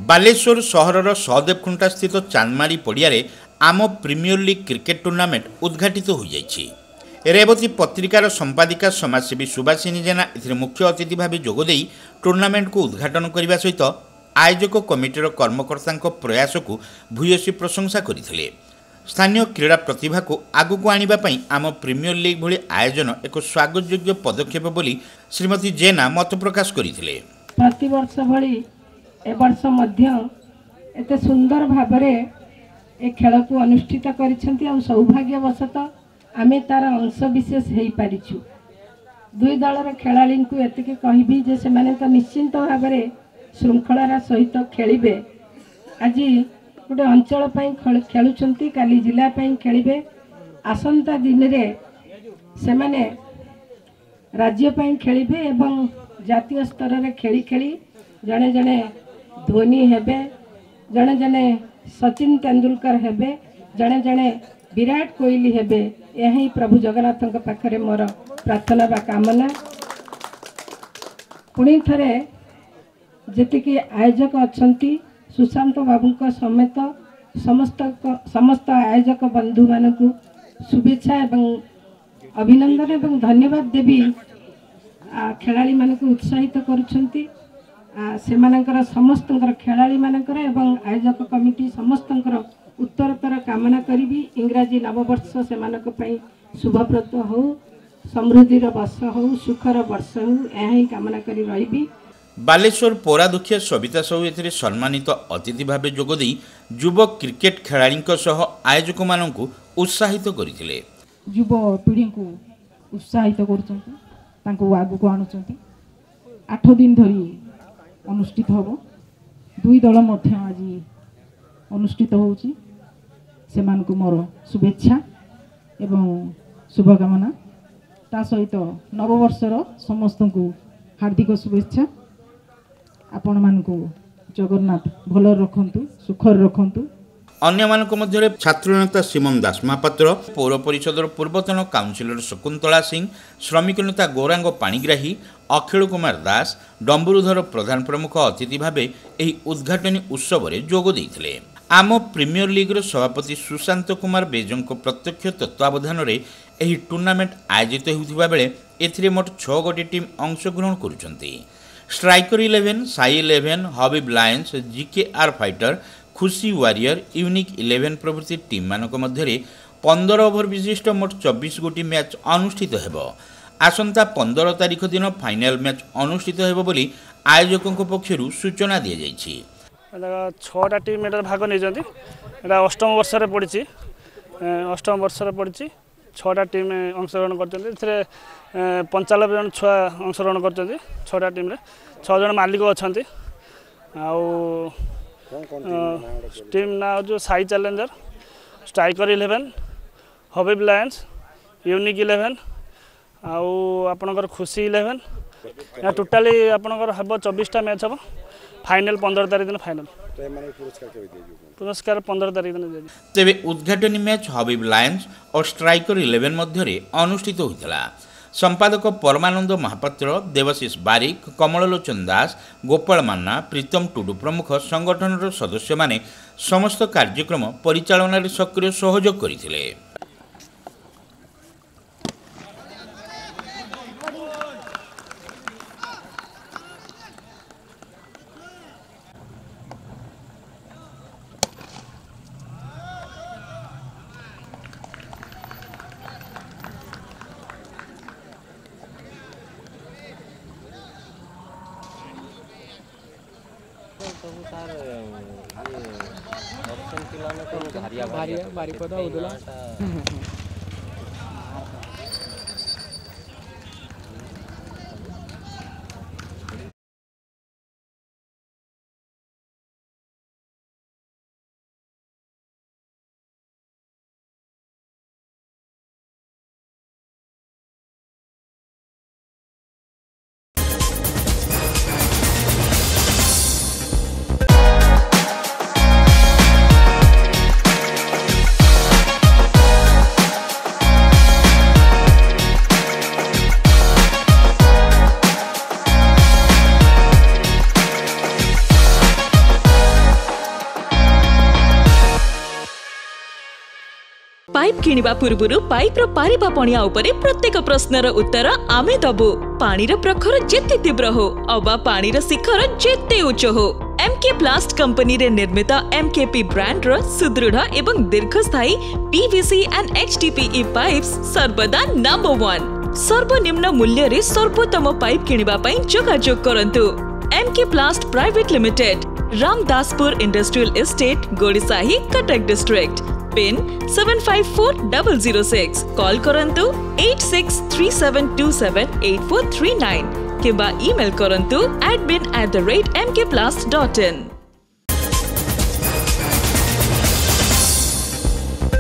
बालेश्वर सहरर सहदेवखुंटा स्थित चांदमारी पड़ियारे आम premiere league cricket tournament उद्घाटित हो जाइछि। रेवती पत्रिकार संपादिका समाजसेवी सुभाषिनी जेना एथिरे मुख्य अतिथि भाव जोगदेई टूर्नामेंट को उद्घाटन करने सहित आयोजक कमिटीर कर्मकर्ता प्रयास को भूयसी प्रशंसा करथिले। स्थानीय क्रीड़ा प्रतिभा को आगक आने आम प्रीमियर लीग भली आयोजन एक स्वागतयोग्य पदक्षेप बोली श्रीमती जेना मत प्रकाश करथिले। प्रतिवर्ष भली ए वर्ष मध्य एते सुंदर भाबरे ए खेल को अनुष्ठित करिसेंती और सौभाग्यवशतः आमे तार अंश विशेष हेई पारिछु। दुई दलर खेलाड़ी को एतिके कहबी जे से माने तो निश्चिंत भाबरे श्रृंखलार सहित खेलिबे। आज गोटे अंचल पई खेलुचंती, काली जिला पई खेलिबे, आसंता दिन रे से माने राज्य पई खेलिबे एवं जातीय स्तर रे खेली खेली जने जने धोनी हेबे, जने जने सचिन तेंदुलकर हेबे, जने जने विराट कोहली हेबे। यही प्रभु जगन्नाथ पाखरे मोर प्रार्थना बा कामना। पुणी थरे जेतिकी आयोजक अछंती सुशांत बाबू समेत समस्त आयोजक बंधु मानकु शुभेच्छा एवं अभिनंदन एवं धन्यवाद देवी। खेलाड़ी मानकु उत्साहित करुछंती सेमानकर समस्तंकर खेलाड़ी मानकर एवं आयोजक कमिटी समस्तंकर उत्तरोत्तर कामना करी। इंग्राजी नववर्ष सेमानक पई शुभप्रद हो, समृद्धिर वर्ष हो, सुखर वर्ष हो, यही कामना करी रही। बालेश्वर पौराध्यक्ष सविता साहू एथिरे सम्मानित अतिथि भाव जोगदेई युव क्रिकेट खेलाड़ी सह आयोजक मानकु उत्साहित करथिले। युव पीढ़ी को उत्साहित करुचंती, तांको आगु आणुचंती। 8 दिन धरी अनुष्ठित होबो। दुई दल मध्य आज अनुष्ठित होउची। सेमानकु मोर शुभेच्छा एवं शुभकामना। ता सहित नववर्षर समस्त को हार्दिक शुभेच्छा। आपण मानकु जगन्नाथ भल रखंतु, सुखर रखंतु। अन्य मानक मध्य छात्रनेता सीमन दास महापात्र, पौर परिषदर पूर्वतन काउंसिलर शकुंतला सिंह, श्रमिक नेता गौरांग पाणिग्राही, अखिल कुमार दास, डम्बुरुधर प्रधान प्रमुख अतिथि भाव एही उद्घाटनी उत्सव में जोग देइथिले। आम प्रीमियर लीगर सभापति सुशांत कुमार बेजों प्रत्यक्ष तत्वावधान में यह टूर्नामेंट आयोजित होता बेले एथिरे मोट 6 गोटी टीम अंशग्रहण करुछंती। Striker 11, Sai 11, Habib lions, GKR fighter, Khushi warrior, unique 11 प्रभृति टीम मानक मध्य 15 ओभर विशिष्ट मोट 24 गोटी मैच अनुष्ठित हेबो। आसंता 15 तारिख दिन फाइनल मैच अनुष्ठित हेबो बोली आयोजकों पक्षरु सूचना दिया जायछि। 6टा टीम एटा भाग नै जंती। एटा अष्टम वर्ष रे पड़िछि। 6टा टीम अंशग्रहण करछन्ती। एथिरे 95 जन छुआ अंशग्रहण करछन्ती। 6टा टीम रे 6 जन मालिक अछन्ती। आउ टीम ना जो Sai challenger, striker 11, Habib lions, unique 11 आउ आपनकर खुशी 11। या टोटली आपनकर हबो 24टा मैच हबो। फाइनल 15 तारिख दिन फाइनल। पुरस्कार 15 तारिख दिन। तेबे उद्घाटनी मैच हबीब लायंस और स्ट्राइकर 11 मध्य अनुष्ठित होता। संपादक परमानंद महापात्र, देवशीष बारिक, कमललोचन दास, गोपाल मान्ना, प्रीतम टुडू प्रमुख संगठन सदस्य माने समस्त कार्यक्रम परिचालन सक्रिय सहयोग करथिले। ସବୁ ତାର ଅପସନ୍ ଥିଲା ନା କଣ ବାରିପଦା ଉଦଲା पाइप किनिबा पूर्वरु पाइप रो पारिबा पणिया उपरे प्रत्येक प्रश्नर उत्तर आमे दबु। पानीर प्रखर जेते तीव्र हो अबा पानीर शिखर जेते उच्च हो, एमके प्लास्ट कंपनी रे निर्मित एमकेपी ब्रांड रो सुदृढ़ एवं दीर्घस्थायी पीवीसी एंड एचडीपीई पाइप्स सर्वदा नंबर 1। सर्वनिम्न मूल्य रे सर्वोत्तम पाइप किनिबा पई जोगाजोग करंतु। MK plast private limited, Ramdaspur industrial estate, Godisahi, Cuttack district. Pin 754006। Call करंतु 8637278439 किबा ईमेल करंतु admin@mkplast.in।